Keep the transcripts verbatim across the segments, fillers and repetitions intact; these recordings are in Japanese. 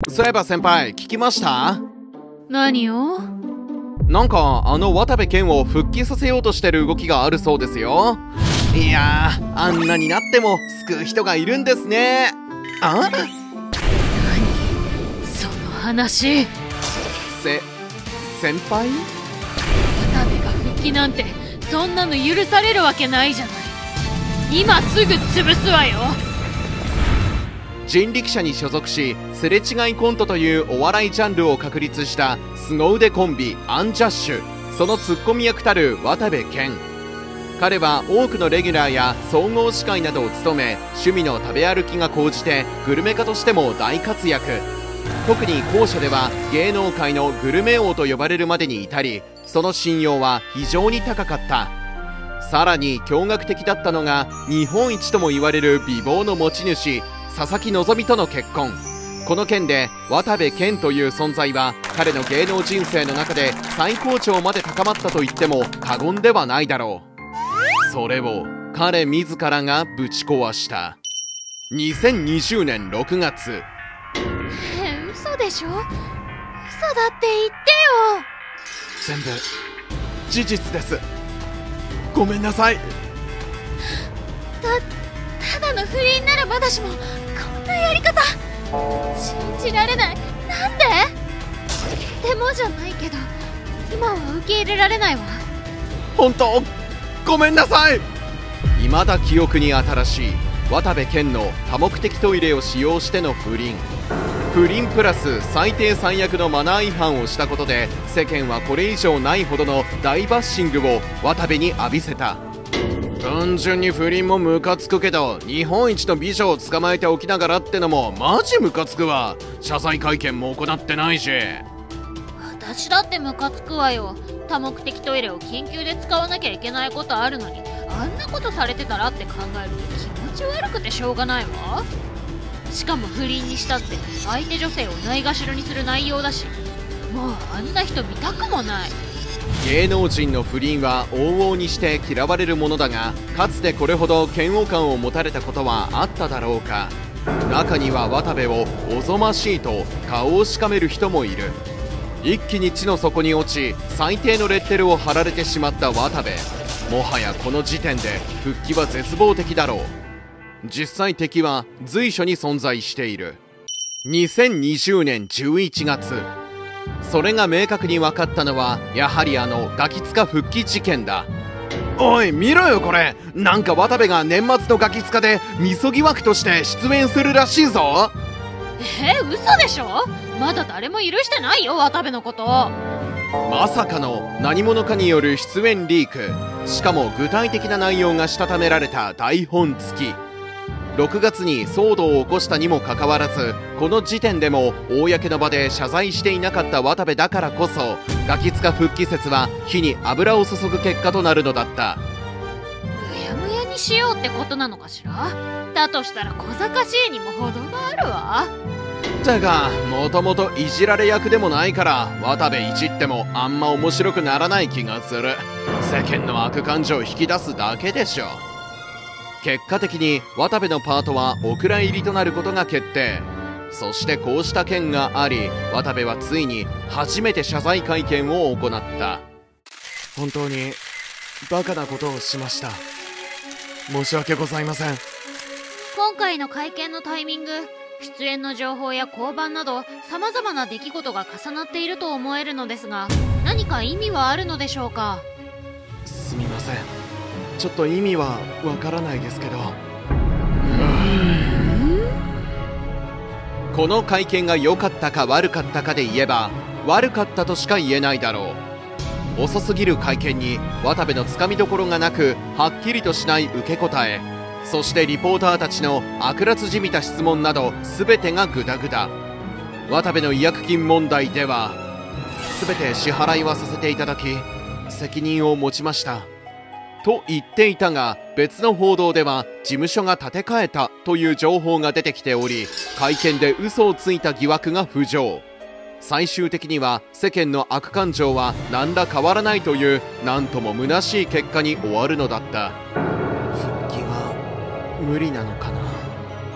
そういえば先輩、聞きました？ 何を？ なんかあの渡部健を復帰させようとしてる動きがあるそうですよ。いやー、あんなになっても救う人がいるんですね。あ？ 何その話。 せ、先輩？ 渡部が復帰なんてそんなの許されるわけないじゃない。今すぐ潰すわよ。 人力車に所属し、すれ違いコントというお笑いジャンルを確立した凄腕コンビアンジャッシュ、そのツッコミ役たる渡部健。彼は多くのレギュラーや総合司会などを務め、趣味の食べ歩きが高じてグルメ家としても大活躍。特に後者では芸能界のグルメ王と呼ばれるまでに至り、その信用は非常に高かった。さらに驚愕的だったのが、日本一とも言われる美貌の持ち主佐々木希との結婚。この件で渡部健という存在は彼の芸能人生の中で最高潮まで高まったと言っても過言ではないだろう。それを彼自らがぶち壊した。にせんにじゅうねんろくがつ。 ねえ、嘘でしょ？嘘だって言ってよ。 全部事実です。ごめんなさい。 た、ただの不倫ならまだしも、こんなやり方信じられない。なんで？でもじゃないけど、今は受け入れられないわ。 本当ごめんなさい。未だ記憶に新しい渡部健の多目的トイレを使用しての不倫。不倫プラス最低最悪のマナー違反をしたことで、世間はこれ以上ないほどの大バッシングを渡部に浴びせた。単純に不倫もムカつくけど、日本一の美女を捕まえておきながらってのもマジムカつくわ。謝罪会見も行ってないし。 私だってムカつくわよ。多目的トイレを緊急で使わなきゃいけないことあるのに、あんなことされてたらって考えると気持ち悪くてしょうがないわ。しかも不倫にしたって相手女性をないがしろにする内容だし、もうあんな人見たくもない。 芸能人の不倫は往々にして嫌われるものだが、かつてこれほど嫌悪感を持たれたことはあっただろうか。中には渡部をおぞましいと顔をしかめる人もいる。一気に地の底に落ち、最低のレッテルを貼られてしまった渡部。もはやこの時点で復帰は絶望的だろう。実際敵は随所に存在している。にせんにじゅうねんじゅういちがつ、それが明確に分かったのはやはりあのガキ使復帰事件だ。おい見ろよこれ、なんか渡部が年末のガキ使でみそぎ枠として出演するらしいぞ。 えー、嘘でしょ？まだ誰も許してないよ、渡部のこと。 まさかの何者かによる出演リーク。しかも具体的な内容がしたためられた台本付き。ろくがつに騒動を起こしたにもかかわらず、この時点でも公の場で謝罪していなかった渡部だからこそ、ガキ使復帰説は火に油を注ぐ結果となるのだった。 うやむやにしようってことなのかしら。だとしたら小賢しいにも程があるわ。 だがもともといじられ役でもないから、渡部いじってもあんま面白くならない気がする。世間の悪感情を引き出すだけでしょ。結果的に渡部のパートはお蔵入りとなることが決定。そしてこうした件があり、渡部はついに初めて謝罪会見を行った。本当にバカなことをしました。申し訳ございません。 今回の会見のタイミング、出演の情報や降板など様々な出来事が重なっていると思えるのですが、何か意味はあるのでしょうか？ すみません、ちょっと意味はわからないですけど。この会見が良かったか悪かったかで言えば悪かったとしか言えないだろう。遅すぎる会見に渡部のつかみどころがなく、はっきりとしない受け答え、そしてリポーターたちの悪辣じみた質問など全てがグダグダ。渡部の違約金問題では、全て支払いはさせていただき責任を持ちましたと言っていたが、別の報道では事務所が建て替えたという情報が出てきており、会見で嘘をついた疑惑が浮上。最終的には世間の悪感情は何ら変わらないという、なんとも虚しい結果に終わるのだった。復帰は無理なのかな。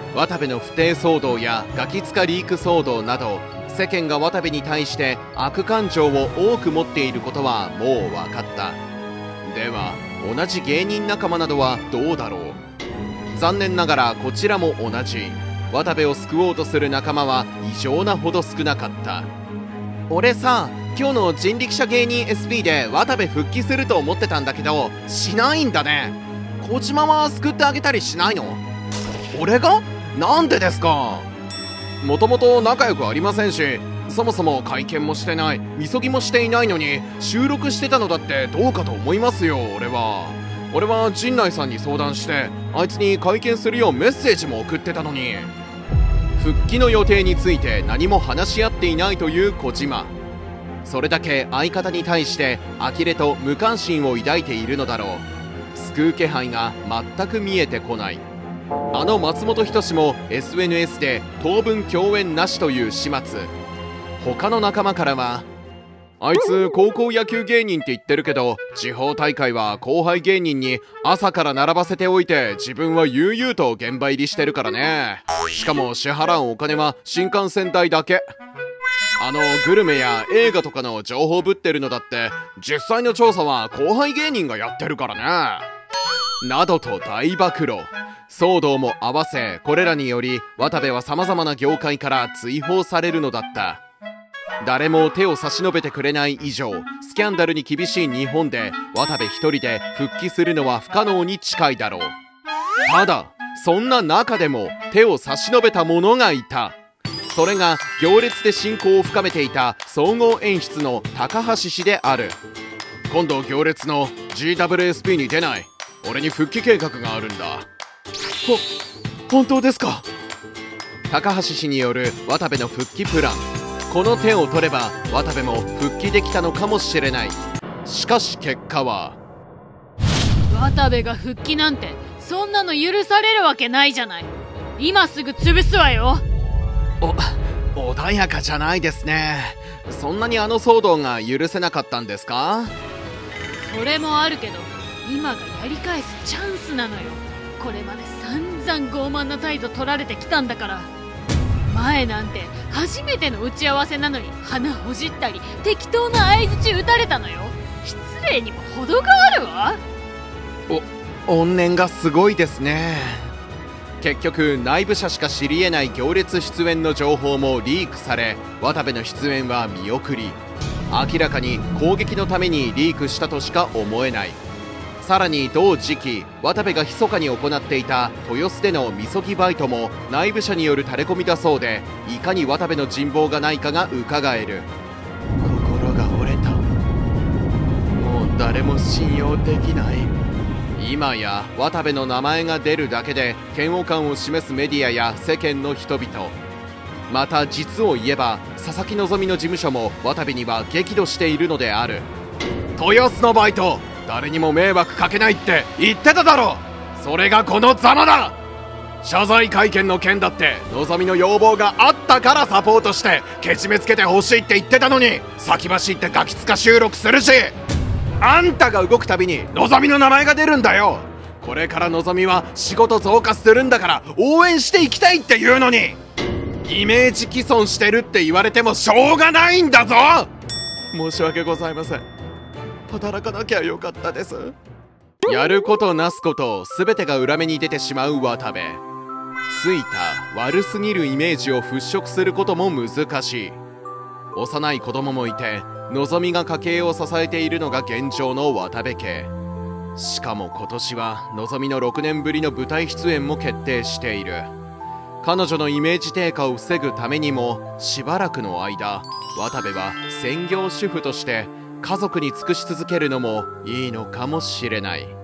渡部の不貞騒動やガキ使リーク騒動など、世間が渡部に対して悪感情を多く持っていることはもう分かった。では同じ芸人仲間などはどうだろう。残念ながらこちらも同じ。渡部を救おうとする仲間は異常なほど少なかった。俺さ、今日の人力車芸人 エスピー で渡部復帰すると思ってたんだけど、しないんだね。小島は救ってあげたりしないの？俺が？なんでですか？もともと仲良くありませんし、そもそも会見もしてない、みそぎもしていないのに収録してたのだってどうかと思いますよ。俺は俺は陣内さんに相談してあいつに会見するようメッセージも送ってたのに。復帰の予定について何も話し合っていないという小島。それだけ相方に対して呆れと無関心を抱いているのだろう。救う気配が全く見えてこない。あの松本人志も エスエヌエス で当分共演なしという始末。他の仲間からは、あいつ高校野球芸人って言ってるけど、地方大会は後輩芸人に朝から並ばせておいて自分は悠々と現場入りしてるからね。しかも支払うお金は新幹線代だけ。あのグルメや映画とかの情報ぶってるのだって実際の調査は後輩芸人がやってるからね。などと大暴露。騒動も合わせ、これらにより渡部は様々な業界から追放されるのだった。誰も手を差し伸べてくれない以上、スキャンダルに厳しい日本で渡部一人で復帰するのは不可能に近いだろう。ただそんな中でも手を差し伸べた者がいた。それが行列で親交を深めていた総合演出の高橋氏である。今度行列の ジーダブリューエスピー に出ない？俺に復帰計画があるんだ。ほ本当ですか？高橋氏による渡部の復帰プラン。この手を取れば渡部も復帰できたのかもしれない。しかし結果は、 渡部が復帰なんてそんなの許されるわけないじゃない。今すぐ潰すわよ。 お穏やかじゃないですね。そんなにあの騒動が許せなかったんですか？ それもあるけど、今がやり返すチャンスなのよ。これまで散々傲慢な態度取られてきたんだから。前なんて初めての打ち合わせなのに鼻ほじったり適当な相槌打たれたのよ。失礼にも程があるわ。 お怨念がすごいですね。結局内部者しか知り得ない行列出演の情報もリークされ、渡部の出演は見送り、明らかに攻撃のためにリークしたとしか思えない。さらに同時期、渡部が密かに行っていた豊洲でのみそぎバイトも内部者によるタレコミだそうで、いかに渡部の人望がないかがうかがえる。心が折れた。もう誰も信用できない。今や渡部の名前が出るだけで嫌悪感を示すメディアや世間の人々。また実を言えば佐々木希の事務所も渡部には激怒しているのである。豊洲のバイト誰にも迷惑かけないって言ってただろ。それがこのざまだ。謝罪会見の件だって希の要望があったからサポートしてけじめつけてほしいって言ってたのに、先走ってガキ使収録するし、あんたが動くたびに希の名前が出るんだよ。これから希は仕事増加するんだから応援していきたいって言うのに、イメージ毀損してるって言われてもしょうがないんだぞ。申し訳ございません。働かなきゃよかったです。やることなすこと全てが裏目に出てしまう渡部。ついた悪すぎるイメージを払拭することも難しい。幼い子供もいて希が家計を支えているのが現状の渡部家。しかも今年は希のろくねんぶりの舞台出演も決定している。彼女のイメージ低下を防ぐためにもしばらくの間渡部は専業主婦として家族に尽くし続けるのもいいのかもしれない。